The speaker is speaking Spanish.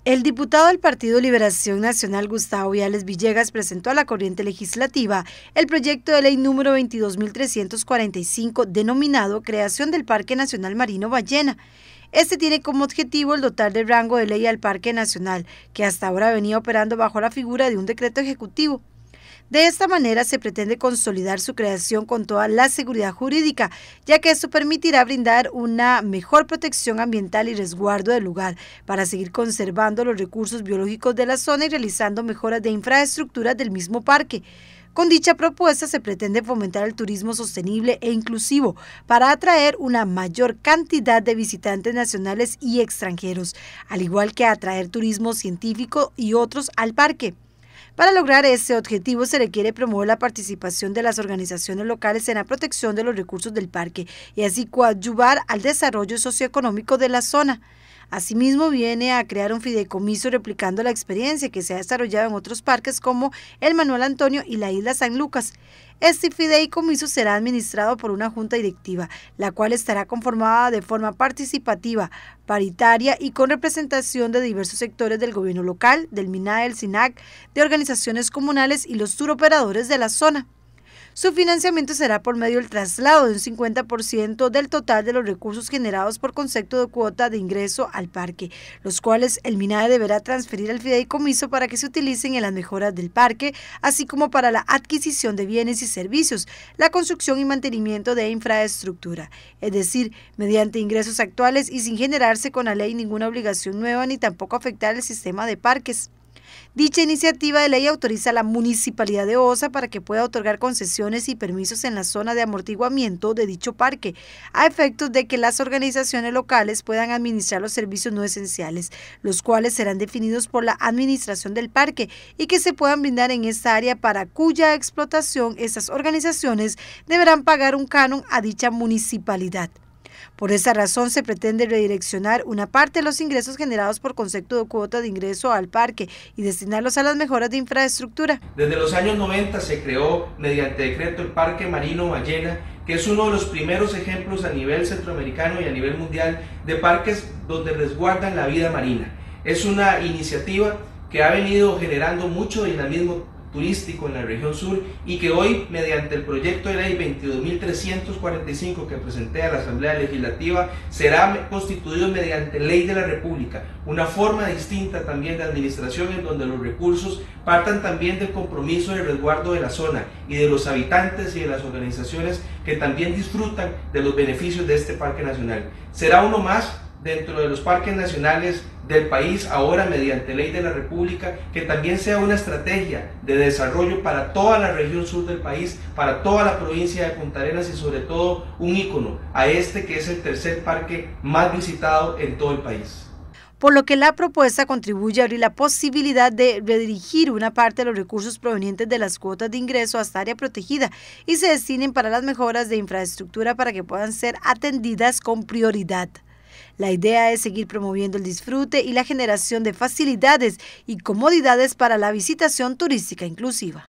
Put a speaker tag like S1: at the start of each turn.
S1: El diputado del Partido Liberación Nacional, Gustavo Viales Villegas, presentó a la corriente legislativa el proyecto de ley número 22.345, denominado Creación del Parque Nacional Marino Ballena. Este tiene como objetivo el dotar de rango de ley al Parque Nacional, que hasta ahora venía operando bajo la figura de un decreto ejecutivo. De esta manera se pretende consolidar su creación con toda la seguridad jurídica, ya que esto permitirá brindar una mejor protección ambiental y resguardo del lugar para seguir conservando los recursos biológicos de la zona y realizando mejoras de infraestructura del mismo parque. Con dicha propuesta se pretende fomentar el turismo sostenible e inclusivo para atraer una mayor cantidad de visitantes nacionales y extranjeros, al igual que atraer turismo científico y otros al parque. Para lograr este objetivo se requiere promover la participación de las organizaciones locales en la protección de los recursos del parque y así coadyuvar al desarrollo socioeconómico de la zona. Asimismo, viene a crear un fideicomiso replicando la experiencia que se ha desarrollado en otros parques como el Manuel Antonio y la Isla San Lucas. Este fideicomiso será administrado por una junta directiva, la cual estará conformada de forma participativa, paritaria y con representación de diversos sectores del gobierno local, del MINAE, del SINAC, de organizaciones comunales y los turoperadores de la zona. Su financiamiento será por medio del traslado de un 50% del total de los recursos generados por concepto de cuota de ingreso al parque, los cuales el MINAE deberá transferir al fideicomiso para que se utilicen en las mejoras del parque, así como para la adquisición de bienes y servicios, la construcción y mantenimiento de infraestructura, es decir, mediante ingresos actuales y sin generarse con la ley ninguna obligación nueva ni tampoco afectar el sistema de parques. Dicha iniciativa de ley autoriza a la Municipalidad de Osa para que pueda otorgar concesiones y permisos en la zona de amortiguamiento de dicho parque, a efectos de que las organizaciones locales puedan administrar los servicios no esenciales, los cuales serán definidos por la administración del parque y que se puedan brindar en esta área para cuya explotación estas organizaciones deberán pagar un canon a dicha municipalidad. Por esa razón se pretende redireccionar una parte de los ingresos generados por concepto de cuota de ingreso al parque y destinarlos a las mejoras de infraestructura.
S2: Desde los años 90 se creó mediante decreto el Parque Marino Ballena, que es uno de los primeros ejemplos a nivel centroamericano y a nivel mundial de parques donde resguardan la vida marina. Es una iniciativa que ha venido generando mucho dinamismo turístico en la región sur y que hoy, mediante el proyecto de ley 22.345 que presenté a la Asamblea Legislativa, será constituido mediante ley de la República, una forma distinta también de administración en donde los recursos partan también del compromiso de resguardo de la zona y de los habitantes y de las organizaciones que también disfrutan de los beneficios de este parque nacional. Será uno más dentro de los parques nacionales del país, ahora mediante ley de la República, que también sea una estrategia de desarrollo para toda la región sur del país, para toda la provincia de Punta Arenas y sobre todo un ícono a este que es el tercer parque más visitado en todo el país.
S1: Por lo que la propuesta contribuye a abrir la posibilidad de redirigir una parte de los recursos provenientes de las cuotas de ingreso hasta área protegida y se destinen para las mejoras de infraestructura para que puedan ser atendidas con prioridad. La idea es seguir promoviendo el disfrute y la generación de facilidades y comodidades para la visitación turística inclusiva.